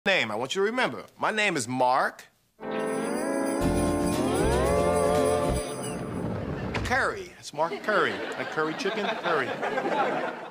Name, I want you to remember. My name is Mark Curry. It's Mark Curry. Like curry chicken? Curry.